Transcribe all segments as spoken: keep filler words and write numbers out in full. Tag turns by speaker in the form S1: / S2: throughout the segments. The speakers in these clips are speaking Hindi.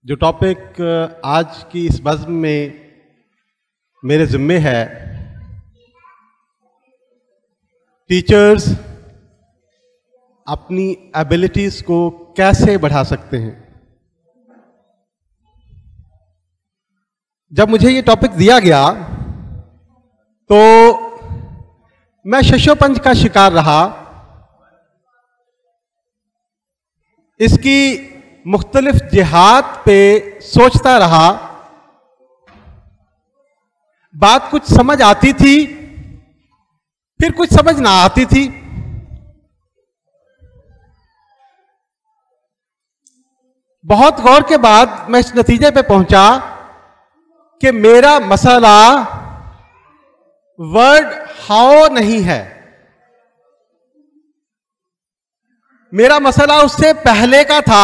S1: जो टॉपिक आज की इस बज़्म में मेरे ज़िम्मे है, टीचर्स अपनी एबिलिटीज़ को कैसे बढ़ा सकते हैं। जब मुझे ये टॉपिक दिया गया तो मैं शशोपंज का शिकार रहा। इसकी मुख्तलिफ जिहात पे सोचता रहा। बात कुछ समझ आती थी, फिर कुछ समझ ना आती थी। बहुत गौर के बाद मैं इस नतीजे पे पहुंचा कि मेरा मसला वर्ड हाउ नहीं है, मेरा मसला उससे पहले का था।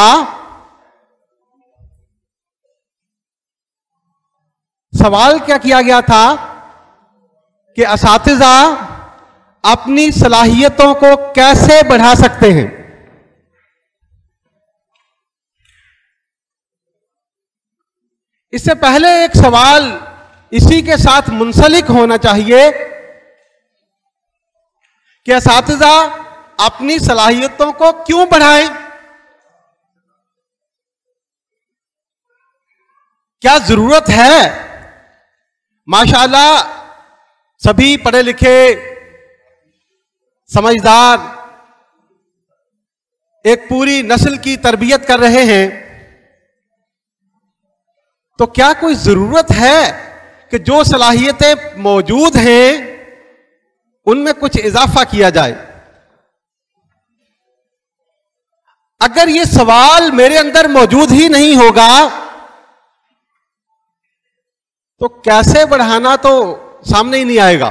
S1: सवाल क्या किया गया था कि असातिज़ा अपनी सलाहियतों को कैसे बढ़ा सकते हैं। इससे पहले एक सवाल इसी के साथ मुंसलिक होना चाहिए कि असातिज़ा अपनी सलाहियतों को क्यों बढ़ाएं? क्या जरूरत है? माशाअल्लाह सभी पढ़े लिखे, समझदार, एक पूरी नस्ल की तरबियत कर रहे हैं, तो क्या कोई जरूरत है कि जो सलाहियतें मौजूद हैं उनमें कुछ इजाफा किया जाए? अगर ये सवाल मेरे अंदर मौजूद ही नहीं होगा तो कैसे बढ़ाना तो सामने ही नहीं आएगा।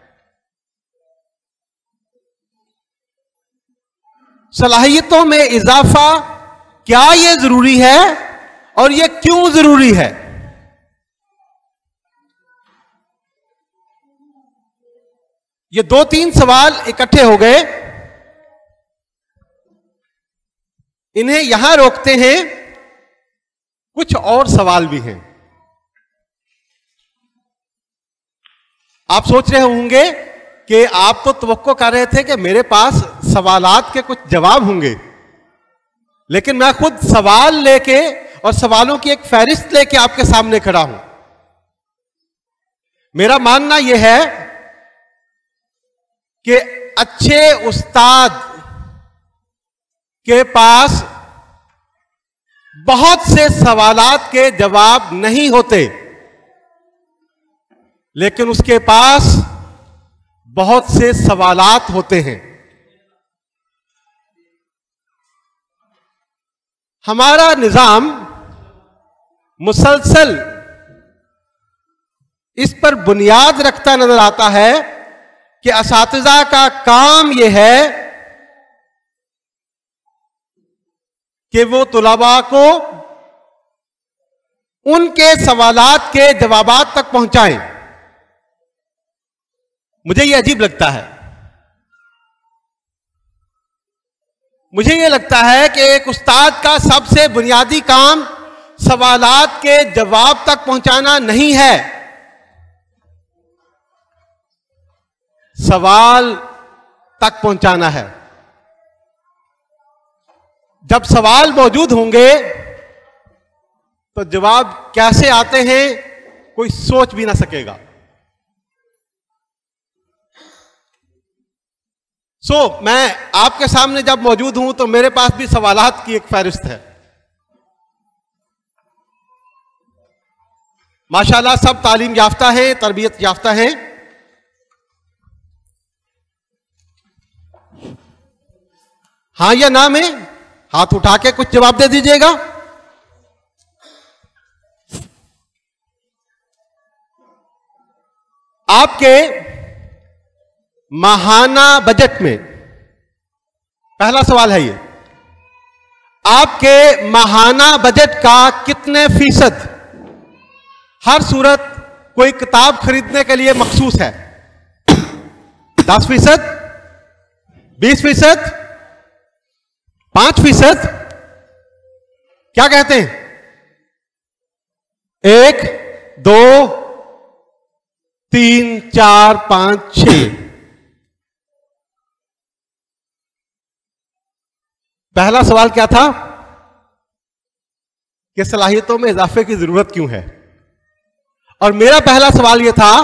S1: सलाहियतों में इजाफा क्या ये जरूरी है और ये क्यों जरूरी है? ये दो तीन सवाल इकट्ठे हो गए, इन्हें यहां रोकते हैं। कुछ और सवाल भी हैं। आप सोच रहे होंगे कि आप तो तवक्को कर रहे थे कि मेरे पास सवालात के कुछ जवाब होंगे, लेकिन मैं खुद सवाल लेके और सवालों की एक फहरिस्त लेके आपके सामने खड़ा हूं। मेरा मानना यह है कि अच्छे उस्ताद के पास बहुत से सवालात के जवाब नहीं होते, लेकिन उसके पास बहुत से सवालात होते हैं। हमारा निजाम मुसलसल इस पर बुनियाद रखता नजर आता है कि असातिज़ा का काम यह है कि वो तुलबा को उनके सवालात के जवाबात तक पहुंचाएं। मुझे ये अजीब लगता है। मुझे ये लगता है कि एक उस्ताद का सबसे बुनियादी काम सवालात के जवाब तक पहुंचाना नहीं है, सवाल तक पहुंचाना है। जब सवाल मौजूद होंगे तो जवाब कैसे आते हैं कोई सोच भी ना सकेगा। सो so, मैं आपके सामने जब मौजूद हूं तो मेरे पास भी सवालात की एक फहरिस्त है। माशाल्लाह सब तालीम याफ्ता हैं, तरबियत याफ्ता हैं। हाँ या ना में हाथ उठा के कुछ जवाब दे दीजिएगा। आपके माहाना बजट में पहला सवाल है ये, आपके माहाना बजट का कितने फीसद हर सूरत कोई किताब खरीदने के लिए मखसूस है? दस फीसद, बीस फीसद, पांच फीसद? क्या कहते हैं? एक, दो, तीन, चार, पांच, छह। पहला सवाल क्या था कि सलाहियतों में इजाफे की जरूरत क्यों है? और मेरा पहला सवाल यह था,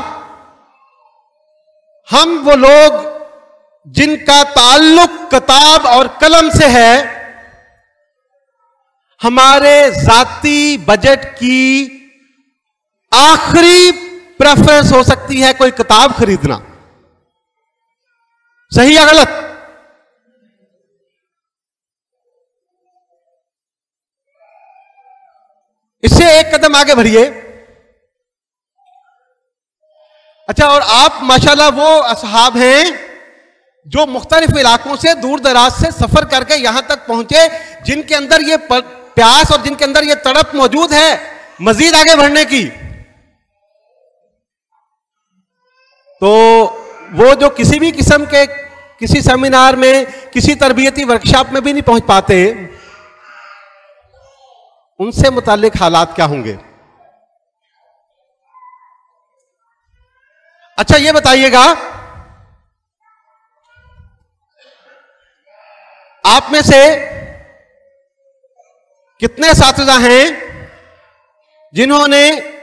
S1: हम वो लोग जिनका ताल्लुक किताब और कलम से है, हमारे जाती बजट की आखिरी प्रेफरेंस हो सकती है कोई किताब खरीदना। सही या गलत? इससे एक कदम आगे बढ़िए। अच्छा, और आप माशाल्लाह वो असहाब हैं जो मुख्तलिफ इलाकों से, दूर दराज से सफर करके यहां तक पहुंचे, जिनके अंदर ये प्यास और जिनके अंदर ये तड़प मौजूद है मजीद आगे बढ़ने की। तो वो जो किसी भी किस्म के किसी सेमिनार में, किसी तरबियती वर्कशॉप में भी नहीं पहुंच पाते, उनसे मुतालिक हालात क्या होंगे? अच्छा, ये बताइएगा, आप में से कितने साथिजा हैं जिन्होंने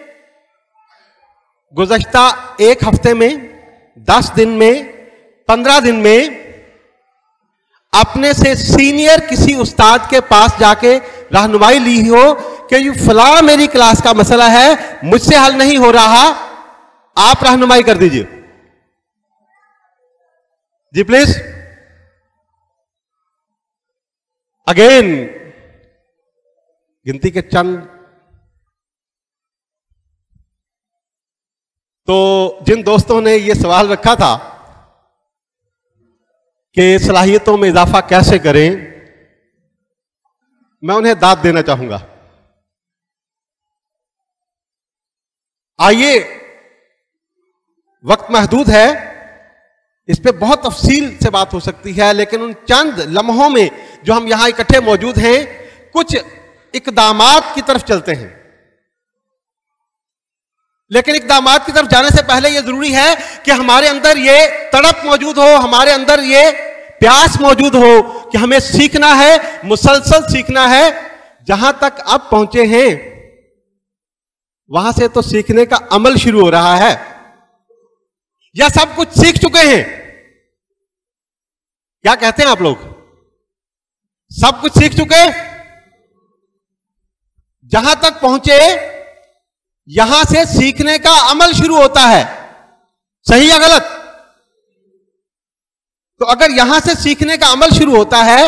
S1: गुज़श्ता एक हफ्ते में, दस दिन में, पंद्रह दिन में अपने से सीनियर किसी उस्ताद के पास जाके रहनुमाई ली हो कि ये फला मेरी क्लास का मसला है, मुझसे हल नहीं हो रहा, आप रहनुमाई कर दीजिए? जी प्लीज। अगेन गिनती के चंद। तो जिन दोस्तों ने यह सवाल रखा था कि सलाहियतों में इजाफा कैसे करें, मैं उन्हें दाद देना चाहूंगा। आइए, वक्त महदूद है, इस पे बहुत तफसील से बात हो सकती है, लेकिन उन चंद लम्हों में जो हम यहां इकट्ठे मौजूद हैं, कुछ इकदामात की तरफ चलते हैं। लेकिन इकदामात की तरफ जाने से पहले यह जरूरी है कि हमारे अंदर ये तड़प मौजूद हो, हमारे अंदर ये प्यास मौजूद हो कि हमें सीखना है, मुसलसल सीखना है। जहां तक अब पहुंचे हैं वहां से तो सीखने का अमल शुरू हो रहा है, या सब कुछ सीख चुके हैं? क्या कहते हैं आप लोग? सब कुछ सीख चुके? जहां तक पहुंचे यहां से सीखने का अमल शुरू होता है। सही या गलत? तो अगर यहां से सीखने का अमल शुरू होता है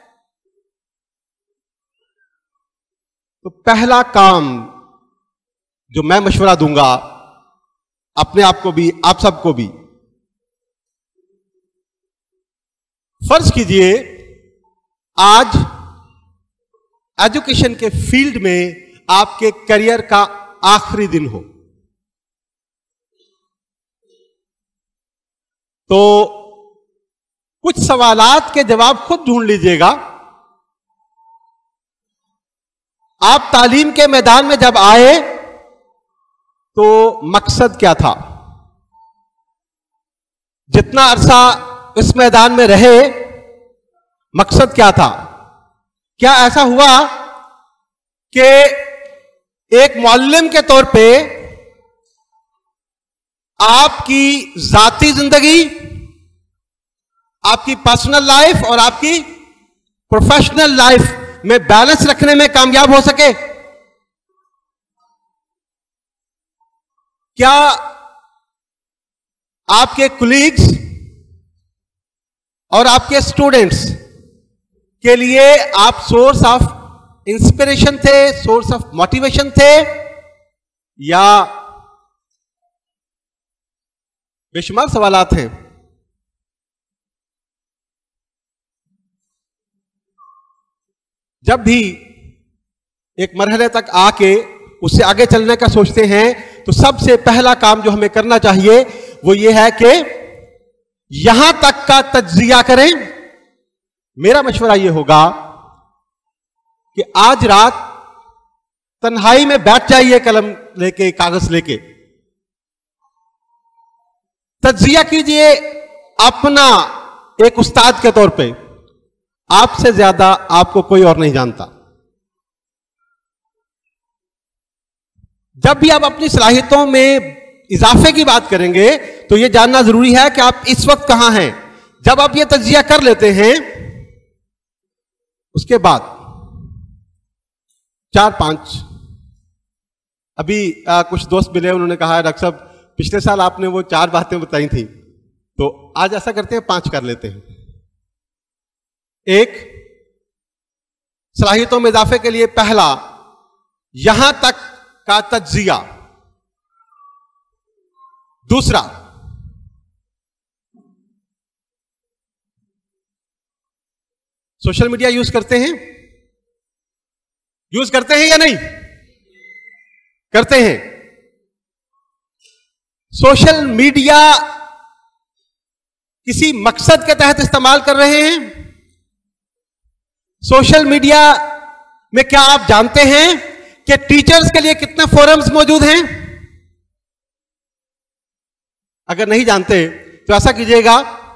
S1: तो पहला काम जो मैं मशवरा दूंगा अपने आप को भी, आप सबको भी, फर्ज कीजिए आज एजुकेशन के फील्ड में आपके करियर का आखिरी दिन हो, तो कुछ सवालात के जवाब खुद ढूंढ लीजिएगा। आप तालीम के मैदान में जब आए तो मकसद क्या था? जितना अरसा इस मैदान में रहे, मकसद क्या था? क्या ऐसा हुआ कि एक मुअल्लिम के तौर पे आपकी जाती जिंदगी, आपकी पर्सनल लाइफ और आपकी प्रोफेशनल लाइफ में बैलेंस रखने में कामयाब हो सके? क्या आपके कुलीग्स और आपके स्टूडेंट्स के लिए आप सोर्स ऑफ इंस्पिरेशन थे, सोर्स ऑफ मोटिवेशन थे, या बेशुमार सवालात हैं? जब भी एक मरहले तक आके उससे आगे चलने का सोचते हैं तो सबसे पहला काम जो हमें करना चाहिए वो ये है कि यहां तक का तज्जिया करें। मेरा मशवरा ये होगा कि आज रात तन्हाई में बैठ जाइए कलम लेके, कागज लेके, तज्जिया कीजिए अपना एक उस्ताद के तौर पे। आपसे ज्यादा आपको कोई और नहीं जानता। जब भी आप अपनी सलाहियतों में इजाफे की बात करेंगे तो यह जानना जरूरी है कि आप इस वक्त कहां हैं। जब आप यह तज्जिया कर लेते हैं, उसके बाद चार पांच, अभी आ, कुछ दोस्त मिले, उन्होंने कहा डॉक्टर साहब पिछले साल आपने वो चार बातें बताई थी, तो आज ऐसा करते हैं पांच कर लेते हैं। एक, सलाहियतों में इजाफे के लिए पहला, यहां तक का तज्जिया। दूसरा, सोशल मीडिया यूज करते हैं? यूज करते हैं या नहीं करते हैं? सोशल मीडिया किसी मकसद के तहत इस्तेमाल कर रहे हैं? सोशल मीडिया में क्या आप जानते हैं कि टीचर्स के लिए कितने फोरम्स मौजूद हैं? अगर नहीं जानते तो ऐसा कीजिएगा,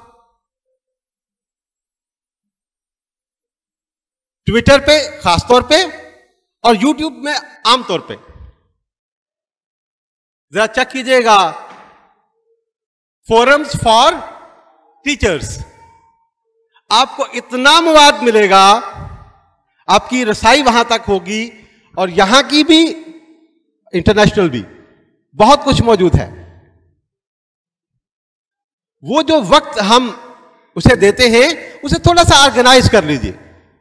S1: ट्विटर पे खासतौर पे और यूट्यूब में आमतौर पे जरा चेक कीजिएगा, फोरम्स फॉर टीचर्स। आपको इतना मवाद मिलेगा, आपकी रसाई वहां तक होगी, और यहां की भी, इंटरनेशनल भी, बहुत कुछ मौजूद है। वो जो वक्त हम उसे देते हैं उसे थोड़ा सा ऑर्गेनाइज कर लीजिए।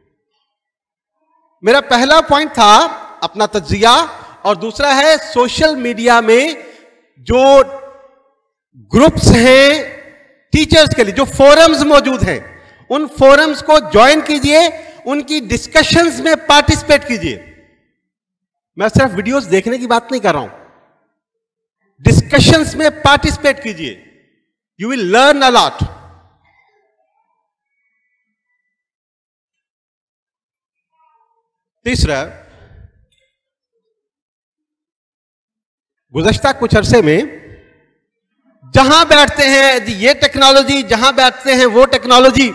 S1: मेरा पहला पॉइंट था अपना तज्जिया, और दूसरा है सोशल मीडिया में जो ग्रुप्स हैं टीचर्स के लिए, जो फोरम्स मौजूद हैं, उन फोरम्स को ज्वाइन कीजिए, उनकी डिस्कशंस में पार्टिसिपेट कीजिए। मैं सिर्फ वीडियोस देखने की बात नहीं कर रहा हूं, डिस्कशंस में पार्टिसिपेट कीजिए, you will learn a lot. तीसरा, गुज़श्ता कुछ अरसे में जहां बैठते हैं ये टेक्नोलॉजी, जहां बैठते हैं वो टेक्नोलॉजी,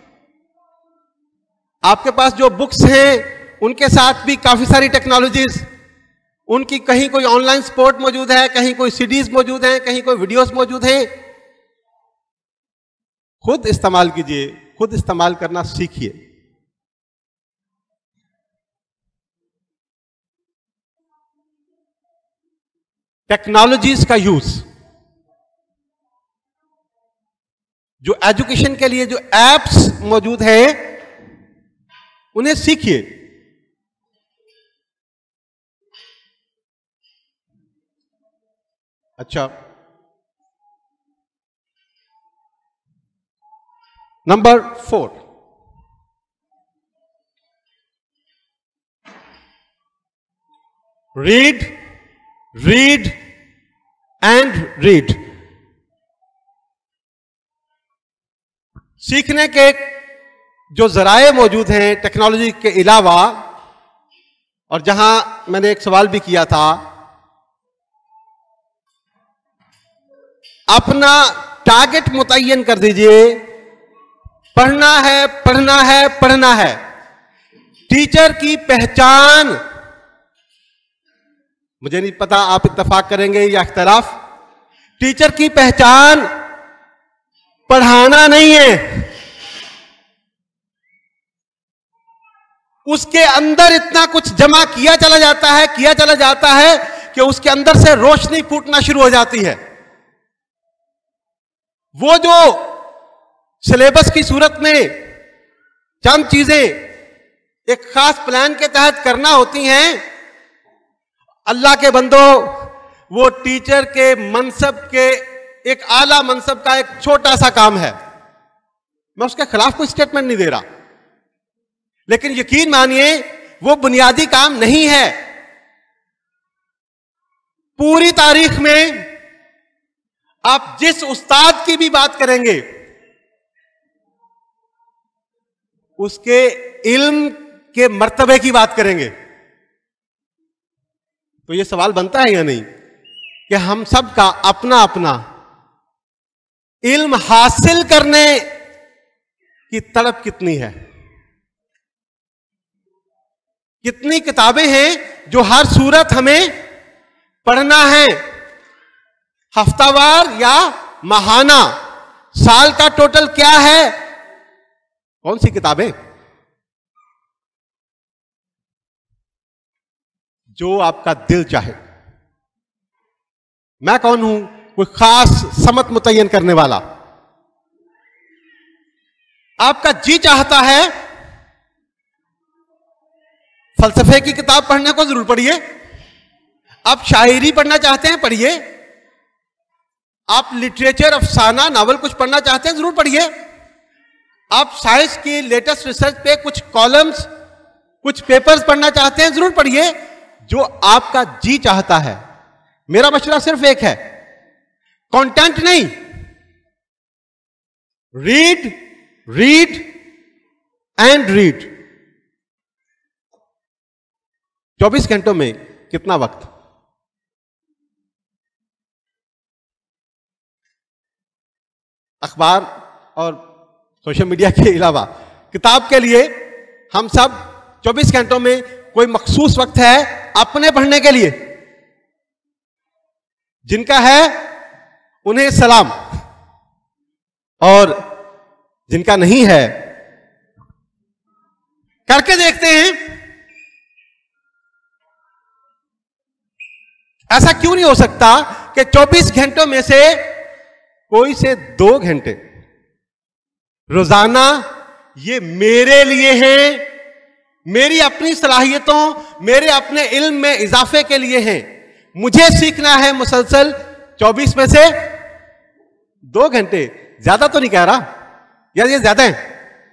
S1: आपके पास जो बुक्स हैं उनके साथ भी काफी सारी टेक्नोलॉजीज, उनकी कहीं कोई ऑनलाइन सपोर्ट मौजूद है, कहीं कोई सीडीज मौजूद हैं, कहीं कोई वीडियोस मौजूद हैं। खुद इस्तेमाल कीजिए, खुद इस्तेमाल करना सीखिए। टेक्नोलॉजीज का यूज, जो एजुकेशन के लिए जो एप्स मौजूद हैं उन्हें सीखिए। अच्छा, number four, read read and read. सीखने के जो जराए मौजूद हैं टेक्नोलॉजी के अलावा, और जहां मैंने एक सवाल भी किया था, अपना टारगेट मुतय्यन कर दीजिए। पढ़ना है, पढ़ना है, पढ़ना है। टीचर की पहचान, मुझे नहीं पता आप इत्तेफाक करेंगे या इख्तलाफ, टीचर की पहचान पढ़ाना नहीं है, उसके अंदर इतना कुछ जमा किया चला जाता है किया चला जाता है कि उसके अंदर से रोशनी फूटना शुरू हो जाती है। वो जो सिलेबस की सूरत में चंद चीजें एक खास प्लान के तहत करना होती हैं, अल्लाह के बंदो, वो टीचर के मनसब के एक आला मनसब का एक छोटा सा काम है। मैं उसके खिलाफ कोई स्टेटमेंट नहीं दे रहा, लेकिन यकीन मानिए वो बुनियादी काम नहीं है। पूरी तारीख में आप जिस उस्ताद की भी बात करेंगे, उसके इल्म के मर्तबे की बात करेंगे। तो ये सवाल बनता है या नहीं कि हम सब का अपना अपना इल्म हासिल करने की तड़प कितनी है। कितनी किताबें हैं जो हर सूरत हमें पढ़ना है, हफ्तावार या माहाना, साल का टोटल क्या है, कौन सी किताबें? जो आपका दिल चाहे। मैं कौन हूं? कोई खास समत मुतय्यन करने वाला। आपका जी चाहता है फलसफे की किताब पढ़ने को, जरूर पढ़िए। आप शायरी पढ़ना चाहते हैं, पढ़िए। आप लिटरेचर, अफसाना, नावल कुछ पढ़ना चाहते हैं, जरूर पढ़िए। आप साइंस की लेटेस्ट रिसर्च पे कुछ कॉलम्स, कुछ पेपर्स पढ़ना चाहते हैं, जरूर पढ़िए। जो आपका जी चाहता है। मेरा मशवरा सिर्फ एक है, कंटेंट नहीं, रीड रीड एंड रीड। चौबीस घंटों में कितना वक्त? अखबार और सोशल मीडिया के अलावा किताब के लिए हम सब चौबीस घंटों में कोई मखसूस वक्त है अपने पढ़ने के लिए? जिनका है उन्हें सलाम, और जिनका नहीं है करके देखते हैं। ऐसा क्यों नहीं हो सकता कि चौबीस घंटों में से कोई से दो घंटे रोजाना ये मेरे लिए हैं, मेरी अपनी सलाहियतों, मेरे अपने इल्म में इजाफे के लिए हैं। मुझे सीखना है मुसलसल। चौबीस में से दो घंटे, ज्यादा तो नहीं कह रहा, यार ये ज्यादा है,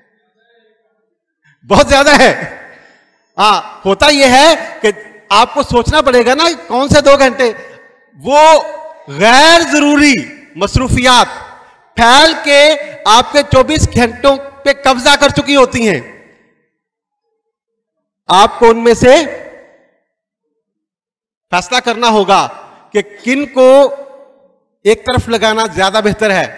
S1: बहुत ज्यादा है। हाँ, होता यह है कि आपको सोचना पड़ेगा ना कौन से दो घंटे। वो गैर जरूरी मसरूफियात फैल के आपके चौबीस घंटों पे कब्जा कर चुकी होती हैं। आपको उनमें से फैसला करना होगा कि किन को एक तरफ लगाना ज्यादा बेहतर है।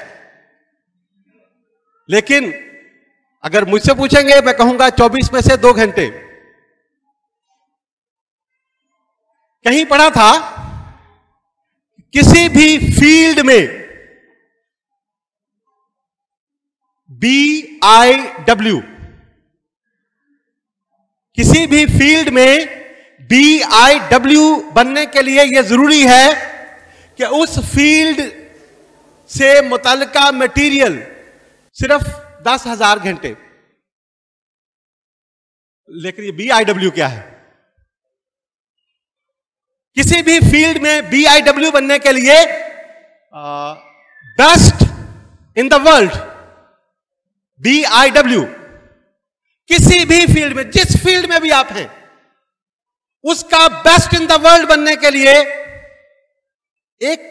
S1: लेकिन अगर मुझसे पूछेंगे, मैं कहूंगा चौबीस में से दो घंटे। कहीं पढ़ा था किसी भी फील्ड में बी आई डब्ल्यू, किसी भी फील्ड में बी आई डब्ल्यू बनने के लिए यह जरूरी है कि उस फील्ड से मुतल्लिका मटेरियल सिर्फ दस हजार घंटे। लेकिन ये बी आई डब्ल्यू क्या है? किसी भी फील्ड में बी आई डब्ल्यू बनने के लिए best in the world, B I W, किसी भी फील्ड में, जिस फील्ड में भी आप हैं, उसका बेस्ट इन द वर्ल्ड बनने के लिए एक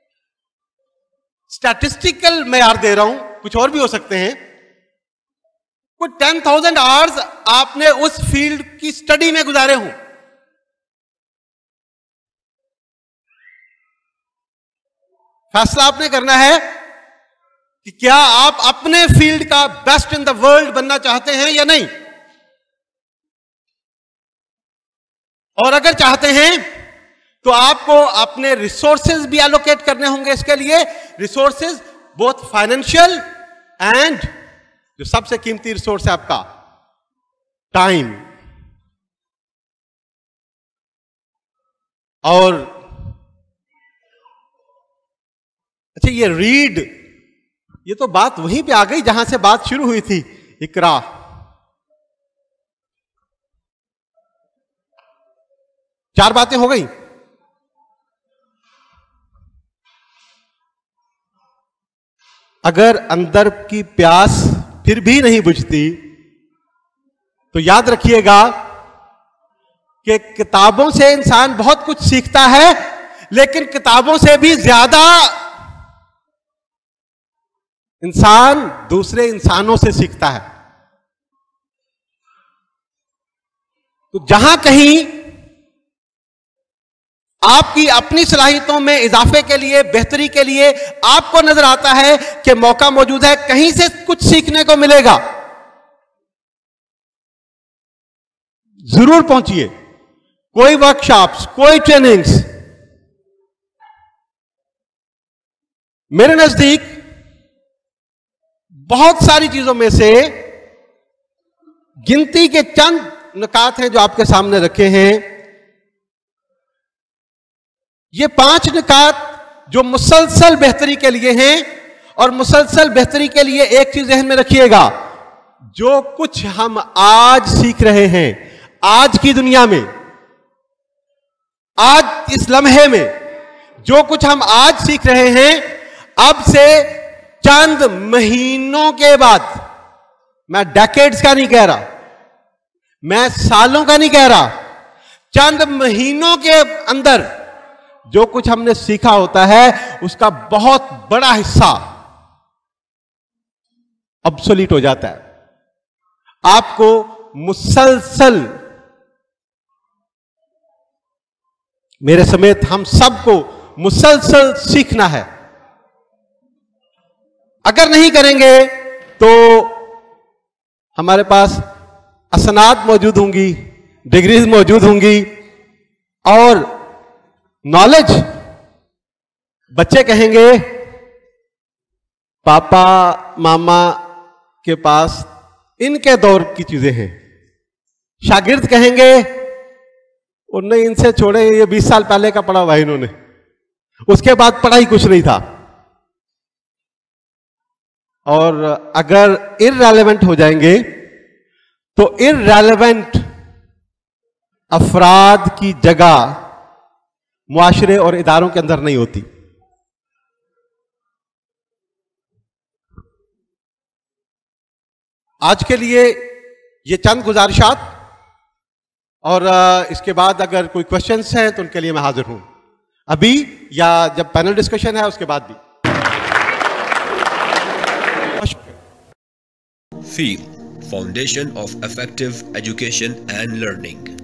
S1: स्टैटिस्टिकल मैयार दे रहा हूं, कुछ और भी हो सकते हैं। कुछ टेन थाउजेंड आवर्स आपने उस फील्ड की स्टडी में गुजारे हों। फैसला आपने करना है कि क्या आप अपने फील्ड का बेस्ट इन द वर्ल्ड बनना चाहते हैं या नहीं। और अगर चाहते हैं तो आपको अपने रिसोर्सेज भी एलोकेट करने होंगे। इसके लिए रिसोर्सेज बोथ फाइनेंशियल एंड जो सबसे कीमती रिसोर्स है आपका टाइम। और अच्छा, ये रीड, ये तो बात वहीं पे आ गई जहां से बात शुरू हुई थी, इकरा। चार बातें हो गई। अगर अंदर की प्यास फिर भी नहीं बुझती तो याद रखिएगा कि किताबों से इंसान बहुत कुछ सीखता है, लेकिन किताबों से भी ज्यादा इंसान दूसरे इंसानों से सीखता है। तो जहां कहीं आपकी अपनी सलाहियतों में इजाफे के लिए, बेहतरी के लिए आपको नजर आता है कि मौका मौजूद है, कहीं से कुछ सीखने को मिलेगा, जरूर पहुंचिए। कोई वर्कशॉप्स, कोई ट्रेनिंग्स, मेरे नजदीक बहुत सारी चीजों में से गिनती के चंद नुकात हैं जो आपके सामने रखे हैं। ये पांच नुकात जो मुसलसल बेहतरी के लिए हैं, और मुसलसल बेहतरी के लिए एक चीज ध्यान में रखिएगा, जो कुछ हम आज सीख रहे हैं, आज की दुनिया में, आज इस लम्हे में जो कुछ हम आज सीख रहे हैं, अब से चंद महीनों के बाद, मैं डेकेड्स का नहीं कह रहा, मैं सालों का नहीं कह रहा, चंद महीनों के अंदर जो कुछ हमने सीखा होता है उसका बहुत बड़ा हिस्सा ऑब्सोलीट हो जाता है। आपको मुसलसल, मेरे समेत हम सबको मुसलसल सीखना है। अगर नहीं करेंगे तो हमारे पास असनाद मौजूद होंगी, डिग्रीज मौजूद होंगी, और नॉलेज, बच्चे कहेंगे पापा मामा के पास इनके दौर की चीजें हैं, शागिर्द कहेंगे और नहीं, इनसे छोड़े, ये बीस साल पहले का पढ़ा हुआ है इन्होंने, उसके बाद पढ़ा ही कुछ नहीं था। और अगर इररेलेवेंट हो जाएंगे तो इररेलेवेंट अफराद की जगह मुआशरे और इदारों के अंदर नहीं होती। आज के लिए ये चंद गुजारिशात, और इसके बाद अगर कोई क्वेश्चंस हैं तो उनके लिए मैं हाजिर हूं, अभी या जब पैनल डिस्कशन है उसके बाद भी।
S2: Feel, Foundation of Effective Education and Learning.